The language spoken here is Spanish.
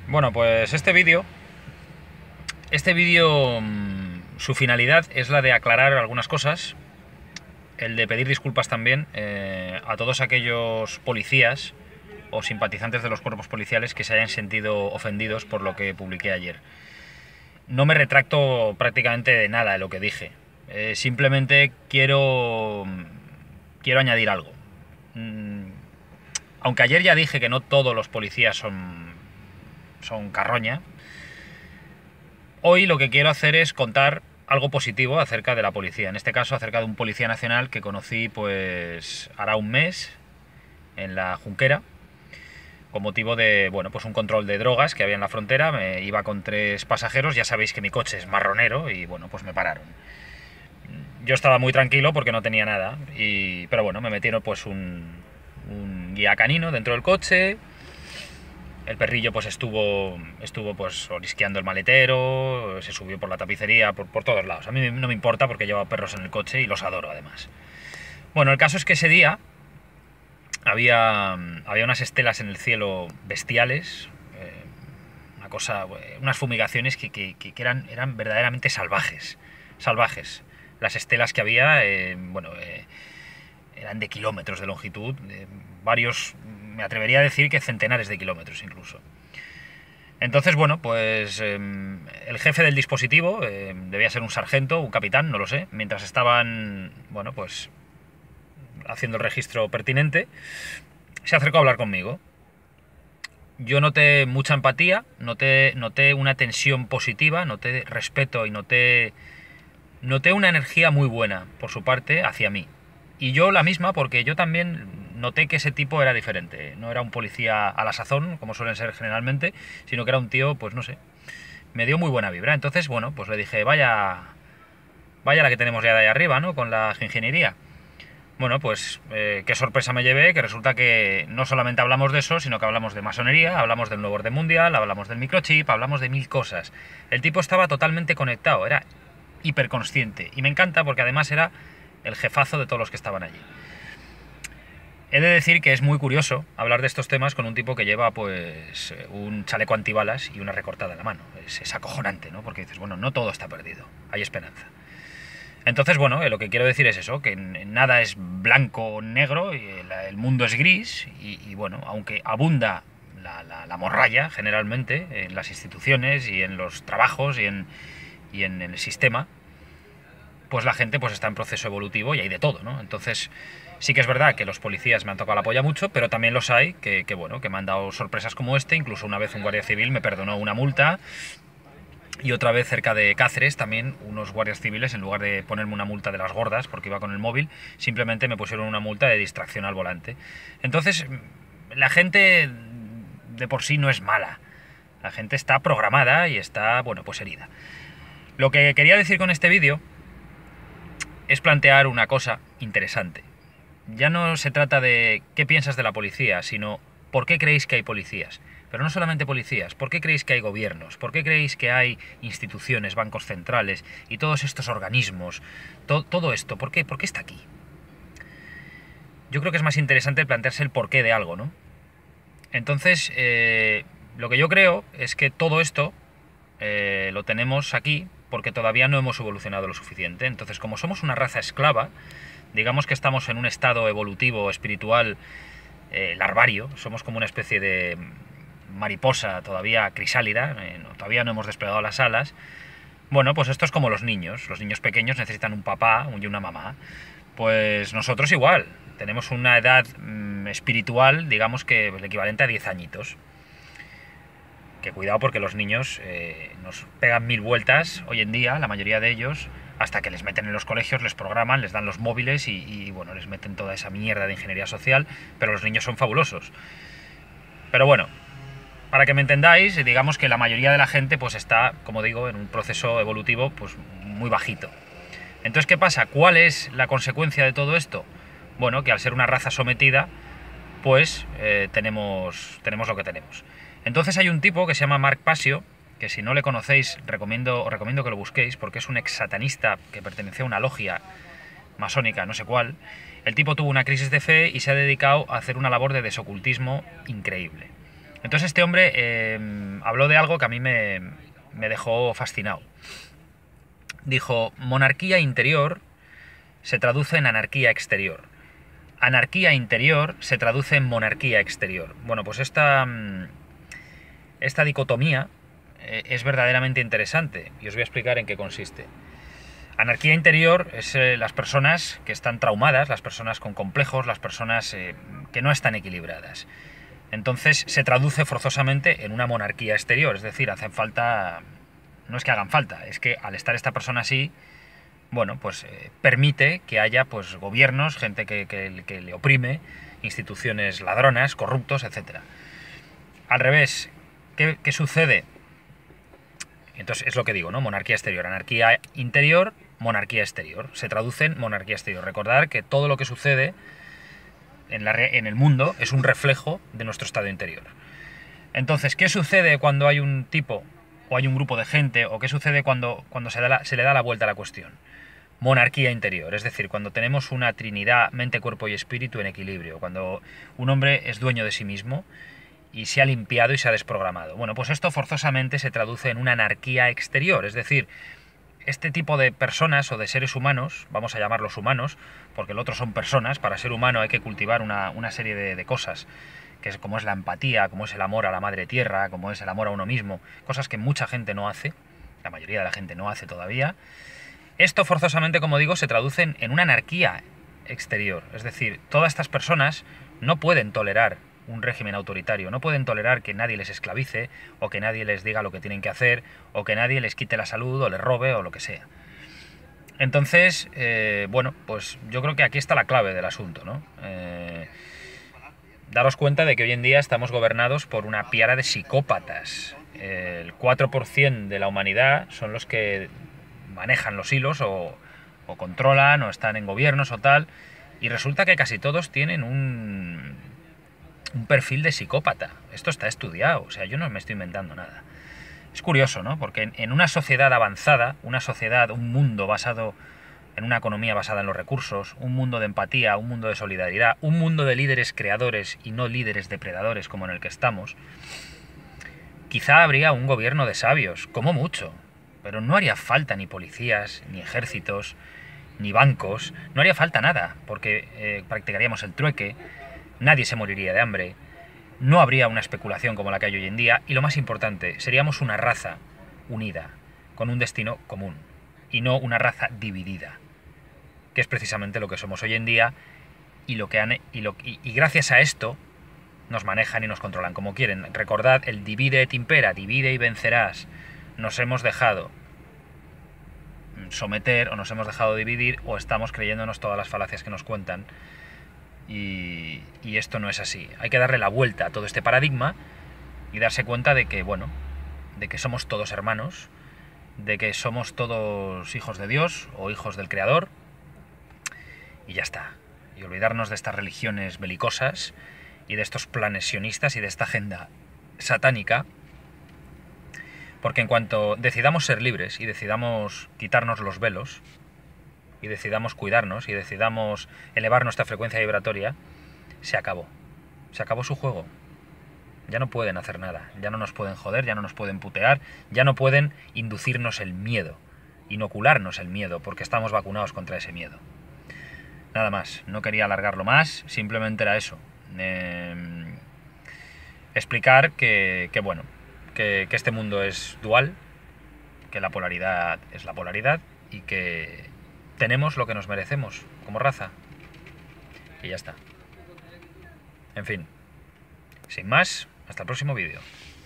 Bueno, pues este vídeo, su finalidad es la de aclarar algunas cosas, el de pedir disculpas también a todos aquellos policías o simpatizantes de los cuerpos policiales que se hayan sentido ofendidos por lo que publiqué ayer. No me retracto prácticamente de nada de lo que dije. Simplemente quiero añadir algo. Mm, Aunque ayer ya dije que no todos los policías son carroña, hoy lo que quiero hacer es contar algo positivo acerca de la policía. En este caso, acerca de un policía nacional que conocí pues hará un mes en la Junquera, con motivo de, bueno, pues un control de drogas que había en la frontera. Me iba con 3 pasajeros, ya sabéis que mi coche es marronero y bueno, pues me pararon. Yo estaba muy tranquilo porque no tenía nada, pero bueno, me metieron pues un guía canino dentro del coche. El perrillo pues estuvo pues olisqueando el maletero, se subió por la tapicería, por todos lados. A mí no me importa porque llevo perros en el coche y los adoro además. Bueno, el caso es que ese día había unas estelas en el cielo bestiales, unas fumigaciones que eran verdaderamente salvajes. Salvajes. Las estelas que había, eran de kilómetros de longitud, varios, me atrevería a decir que centenares de kilómetros incluso. Entonces, bueno, pues el jefe del dispositivo, debía ser un sargento, un capitán, no lo sé, mientras estaban, bueno, pues haciendo el registro pertinente, se acercó a hablar conmigo. Yo noté mucha empatía, noté una tensión positiva, noté respeto y noté una energía muy buena por su parte hacia mí. Y yo la misma, porque yo también noté que ese tipo era diferente. No era un policía a la sazón, como suelen ser generalmente, sino que era un tío, pues no sé, me dio muy buena vibra. Entonces, bueno, pues le dije, vaya la que tenemos ya de ahí arriba, ¿no? Con la ingeniería. Bueno, pues qué sorpresa me llevé, que resulta que no solamente hablamos de eso, sino que hablamos de masonería, hablamos del nuevo orden mundial, hablamos del microchip, hablamos de 1000 cosas. El tipo estaba totalmente conectado, era hiperconsciente. Y me encanta porque además era el jefazo de todos los que estaban allí. He de decir que es muy curioso hablar de estos temas con un tipo que lleva pues un chaleco antibalas y una recortada en la mano. Es acojonante, ¿no? Porque dices, bueno, no todo está perdido, hay esperanza. Entonces, bueno, lo que quiero decir es eso, que nada es blanco o negro, y el mundo es gris, y bueno, aunque abunda la morralla generalmente en las instituciones y en los trabajos y en el sistema, pues la gente pues está en proceso evolutivo y hay de todo, ¿no? Entonces, sí que es verdad que los policías me han tocado la polla mucho, pero también los hay bueno, que me han dado sorpresas como este. Incluso una vez un guardia civil me perdonó una multa, y otra vez cerca de Cáceres también unos guardias civiles, en lugar de ponerme una multa de las gordas porque iba con el móvil, simplemente me pusieron una multa de distracción al volante. Entonces, la gente de por sí no es mala. La gente está programada y está, bueno, pues herida. Lo que quería decir con este vídeo es plantear una cosa interesante. Ya no se trata de qué piensas de la policía, sino por qué creéis que hay policías. Pero no solamente policías, ¿por qué creéis que hay gobiernos? ¿Por qué creéis que hay instituciones, bancos centrales y todos estos organismos? Todo esto, ¿por qué está aquí? Yo creo que es más interesante plantearse el porqué de algo, ¿no? Entonces, lo que yo creo es que todo esto lo tenemos aquí porque todavía no hemos evolucionado lo suficiente. Entonces, como somos una raza esclava, digamos que estamos en un estado evolutivo, espiritual, larvario, somos como una especie de mariposa todavía crisálida, todavía no hemos desplegado las alas. Bueno, pues esto es como los niños pequeños necesitan un papá y una mamá. Pues nosotros igual, tenemos una edad espiritual, digamos que el equivalente a 10 añitos. Que cuidado, porque los niños nos pegan 1000 vueltas hoy en día, la mayoría de ellos, hasta que les meten en los colegios, les programan, les dan los móviles y bueno, les meten toda esa mierda de ingeniería social, pero los niños son fabulosos. Pero bueno, para que me entendáis, digamos que la mayoría de la gente pues está, como digo, en un proceso evolutivo pues muy bajito. Entonces, ¿qué pasa? ¿Cuál es la consecuencia de todo esto? Bueno, que al ser una raza sometida, pues tenemos lo que tenemos. Entonces hay un tipo que se llama Mark Passio, que si no le conocéis, os recomiendo que lo busquéis, porque es un ex satanista que pertenecía a una logia masónica, no sé cuál. El tipo tuvo una crisis de fe y se ha dedicado a hacer una labor de desocultismo increíble. Entonces este hombre habló de algo que a mí me dejó fascinado. Dijo, monarquía interior se traduce en anarquía exterior. Anarquía interior se traduce en monarquía exterior. Bueno, pues esta dicotomía es verdaderamente interesante y os voy a explicar en qué consiste. Anarquía interior es las personas que están traumadas, las personas con complejos, las personas que no están equilibradas. Entonces se traduce forzosamente en una monarquía exterior, es decir, hacen falta, no es que hagan falta, es que al estar esta persona así, bueno, pues permite que haya pues gobiernos, gente que le oprime, instituciones ladronas, corruptos, etc. Al revés, ¿qué sucede? Entonces es lo que digo, ¿no? Monarquía exterior, anarquía interior, monarquía exterior. Se traduce en monarquía exterior. Recordar que todo lo que sucede en el mundo es un reflejo de nuestro estado interior. Entonces, ¿qué sucede cuando hay un tipo o hay un grupo de gente, o qué sucede cuando se le da la vuelta a la cuestión? Monarquía interior, es decir, cuando tenemos una trinidad, mente, cuerpo y espíritu en equilibrio, cuando un hombre es dueño de sí mismo y se ha limpiado y se ha desprogramado. Bueno, pues esto forzosamente se traduce en una anarquía exterior, es decir, este tipo de personas o de seres humanos, vamos a llamarlos humanos, porque el otro son personas, para ser humano hay que cultivar una serie de cosas, que es como es la empatía, como es el amor a la madre tierra, como es el amor a uno mismo, cosas que mucha gente no hace, la mayoría de la gente no hace todavía. Esto forzosamente, como digo, se traduce en una anarquía exterior, es decir, todas estas personas no pueden tolerar un régimen autoritario, no pueden tolerar que nadie les esclavice, o que nadie les diga lo que tienen que hacer, o que nadie les quite la salud, o les robe, o lo que sea. Entonces, bueno, pues yo creo que aquí está la clave del asunto, ¿no? Daros cuenta de que hoy en día estamos gobernados por una piara de psicópatas. El 4% de la humanidad son los que manejan los hilos, o controlan, o están en gobiernos o tal, y resulta que casi todos tienen un perfil de psicópata. Esto está estudiado, o sea, yo no me estoy inventando nada. Es curioso, ¿no? Porque en una sociedad avanzada, una sociedad, un mundo basado en una economía basada en los recursos, un mundo de empatía, un mundo de solidaridad, un mundo de líderes creadores y no líderes depredadores como en el que estamos, quizá habría un gobierno de sabios, como mucho, pero no haría falta ni policías, ni ejércitos, ni bancos, no haría falta nada, porque practicaríamos el trueque, nadie se moriría de hambre, no habría una especulación como la que hay hoy en día, y lo más importante, seríamos una raza unida, con un destino común, y no una raza dividida, que es precisamente lo que somos hoy en día, y gracias a esto nos manejan y nos controlan como quieren. Recordad el divide et impera, divide y vencerás. Nos hemos dejado someter, o nos hemos dejado dividir, o estamos creyéndonos todas las falacias que nos cuentan, y esto no es así. Hay que darle la vuelta a todo este paradigma y darse cuenta de que, bueno, de que somos todos hermanos, de que somos todos hijos de Dios o hijos del Creador, y ya está. Y olvidarnos de estas religiones belicosas y de estos planes sionistas y de esta agenda satánica, porque en cuanto decidamos ser libres y decidamos quitarnos los velos y decidamos cuidarnos y decidamos elevar nuestra frecuencia vibratoria, se acabó. Se acabó su juego. Ya no pueden hacer nada, ya no nos pueden joder, ya no nos pueden putear, ya no pueden inducirnos el miedo, inocularnos el miedo, porque estamos vacunados contra ese miedo. Nada más, no quería alargarlo más, simplemente era eso. Explicar que bueno, que este mundo es dual, que la polaridad es la polaridad y que tenemos lo que nos merecemos como raza. Y ya está. En fin, sin más, hasta el próximo vídeo.